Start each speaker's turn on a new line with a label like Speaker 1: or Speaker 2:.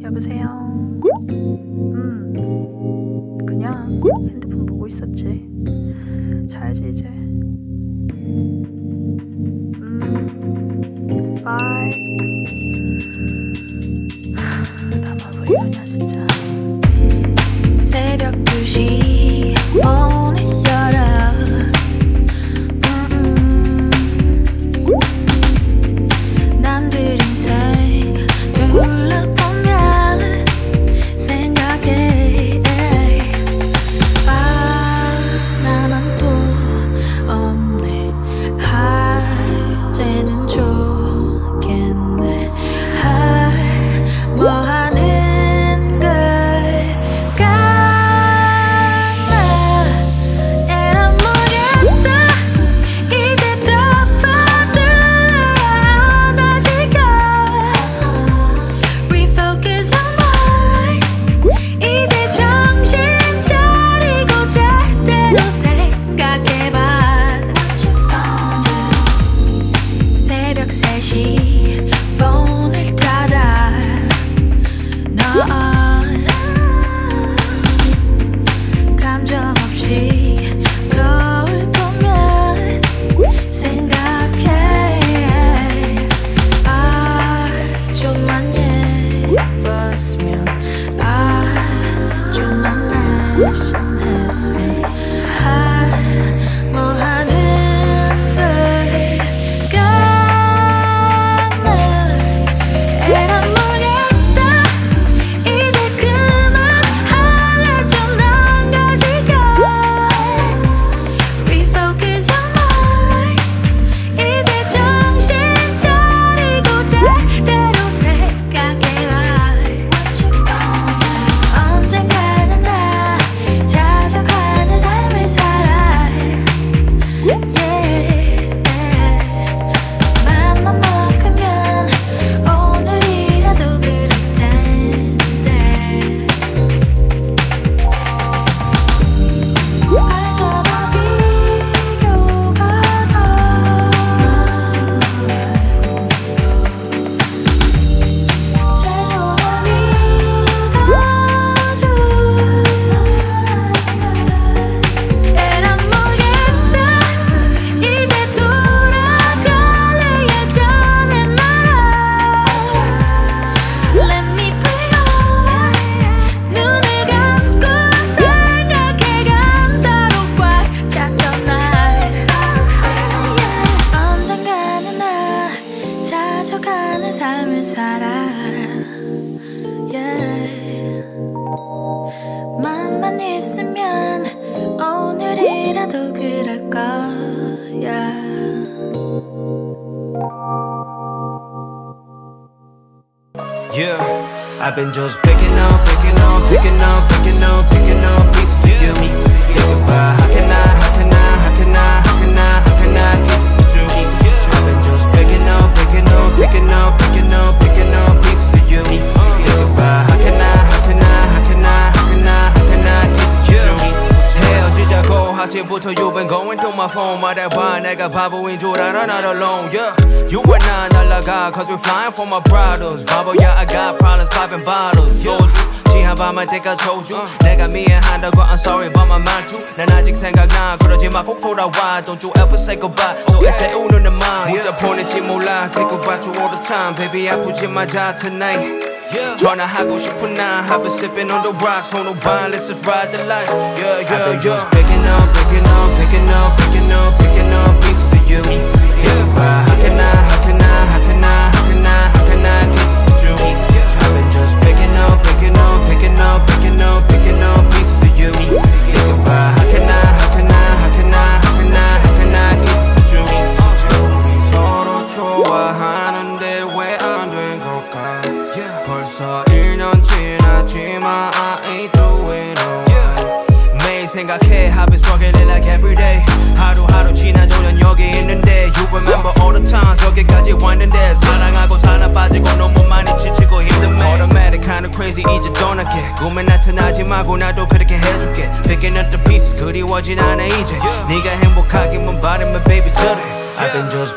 Speaker 1: 여보세요. 그냥 핸드폰 보고 있었지. 자야지 이제. 바이. 나만 왜 이러냐 진짜.
Speaker 2: 새벽 2시 폰을 열어 남들 인생 둘러보면 생각해 나만 또 없네 할 때는 좋겠네 뭐 하는 걸까 난 모르겠다 이제 덮어둘래야 다시가 Refocus on my 이제 정신 차리고 제대로 생각해봐 새벽 3시 폰을 닫아 넌 감정 없이 거울 보면 생각해 좀만 예뻤으면 좀만 날씬했으면 뭐 하는 걸까 난 모르겠다 이제 그만할래 좀 난가지가 Refocus on my 이제 정신 차리고 제대로 생각해봐 언젠가는 나 찾아가는 삶을 살아 맘만 먹으면 오늘이라도 그럴 텐데 알잖아 비교가 알고 있어 제로만 믿어줘 난 모르겠다 이제 돌아갈래 예전의 나라 Let me play away 눈을 감고 생각해 감사로 꽉 찼던 날 언젠가는 나 찾아가는 삶을 살아 맘만 있으면 오늘이라도 그럴 거야
Speaker 3: Yeah, I've been just picking up pieces of you. Think about how can I keep with you? I've been just picking up pieces of you. Think about how can I keep with you? 헤어지자고 아침부터 you've been going through my phone 말해봐 내가 바보인 줄 알아 not alone yeah You and I 날라가 cause we're flying for my brothers 바보야 I got problems popping bottles 소주 지하밤할 때까지 소주 내가 미안하다고 I'm sorry but my 말투 난 아직 생각나 그러지 마 꼭 돌아와 Don't you ever say goodbye 또 애태우는 내 맘 문자 보낼지 몰라 Think about you all the time Baby 아프지 마자 tonight 전화하고 싶은 나 I've been sipping on the rocks on the wine let's just ride the life I've been just picking up pieces of you Think about how can I keep with you I've been just picking up pieces of you Think about how can I keep with you 우리 서로 좋아하는데 왜 안 된 걸까 벌써 1년 지났지만 I ain't doing alright 매일 생각해 I've been struggling like everyday 하루하루 지나도 난 여기 있는데 You remember all the times 여기까지 왔는데 사랑하고 사랑 빠지고 너무 많이 지치고 힘든 매 Automatic kinda crazy 이제 떠날게 꿈에 나타나지 말고 나도 그렇게 해줄게 Picking up the pieces 그리워진 않아 이제 네가 행복하기만 바라면 baby today I've been just